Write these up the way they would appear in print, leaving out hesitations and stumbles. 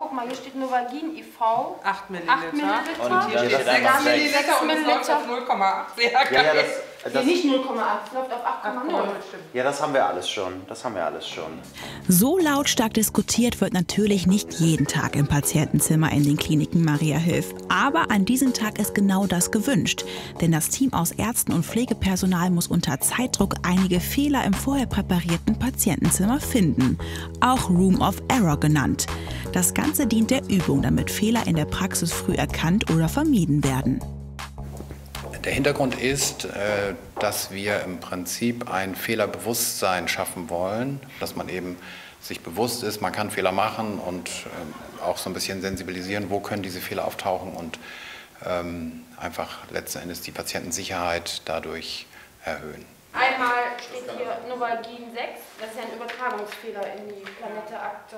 guck mal, hier steht Novagin IV. 8 Milliliter. 8 Milliliter. Und hier steht 6 Milliliter und es läuft auf 0,8. Ja, ja, das nicht 0,8, es läuft auf 8,0. Ja, das haben wir alles schon. So lautstark diskutiert wird natürlich nicht jeden Tag im Patientenzimmer in den Kliniken Maria Hilf. Aber an diesem Tag ist genau das gewünscht. Denn das Team aus Ärzten und Pflegepersonal muss unter Zeitdruck einige Fehler im vorher präparierten Patientenzimmer finden. Auch Room of Error genannt. Das Ganze dient der Übung, damit Fehler in der Praxis früh erkannt oder vermieden werden. Der Hintergrund ist, dass wir im Prinzip ein Fehlerbewusstsein schaffen wollen, dass man eben sich bewusst ist, man kann Fehler machen und auch so ein bisschen sensibilisieren, wo können diese Fehler auftauchen und einfach letzten Endes die Patientensicherheit dadurch erhöhen. Einmal steht hier Novagin 6, das ist ja ein Übertragungsfehler in die Planette-Akte.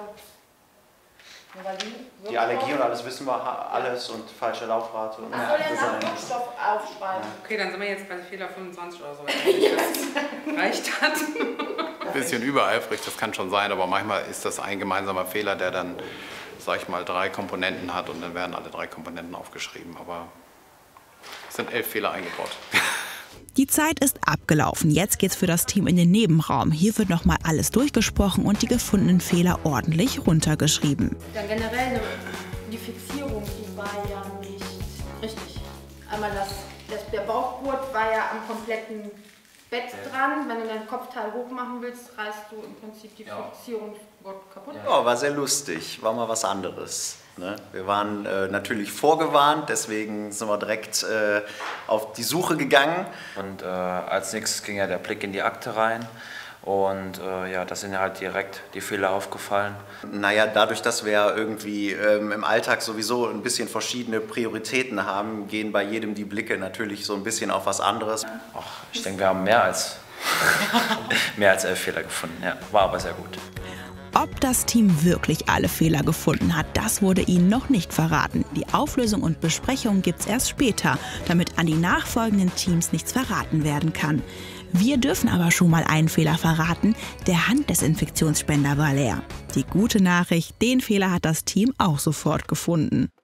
Die Allergie und alles wissen wir, alles und falsche Laufrate. Und soll er nach Wirkstoff aufschreiben? Okay, dann sind wir jetzt bei Fehler 25 oder so, wenn das reicht hat. Ein bisschen übereifrig, das kann schon sein, aber manchmal ist das ein gemeinsamer Fehler, der dann, sag ich mal, 3 Komponenten hat und dann werden alle 3 Komponenten aufgeschrieben, aber es sind 11 Fehler eingebaut. Die Zeit ist abgelaufen. Jetzt geht's für das Team in den Nebenraum. Hier wird nochmal alles durchgesprochen und die gefundenen Fehler ordentlich runtergeschrieben. Dann generell die Fixierung, die war ja nicht richtig. Einmal der Bauchgurt war ja am kompletten Bett dran. Wenn du dein Kopfteil hoch machen willst, reißt du im Prinzip die Fixierung kaputt. Ja, war sehr lustig, war mal was anderes. Ne? Wir waren natürlich vorgewarnt, deswegen sind wir direkt auf die Suche gegangen. Und als nächstes ging ja der Blick in die Akte rein und ja, da sind ja halt direkt die Fehler aufgefallen. Naja, dadurch, dass wir irgendwie im Alltag sowieso ein bisschen verschiedene Prioritäten haben, gehen bei jedem die Blicke natürlich so ein bisschen auf was anderes. Ach, ich denke, wir haben mehr als 11 Fehler gefunden, ja, war aber sehr gut. Ob das Team wirklich alle Fehler gefunden hat, das wurde ihnen noch nicht verraten. Die Auflösung und Besprechung gibt's erst später, damit an die nachfolgenden Teams nichts verraten werden kann. Wir dürfen aber schon mal einen Fehler verraten. Der Handdesinfektionsspender war leer. Die gute Nachricht, den Fehler hat das Team auch sofort gefunden.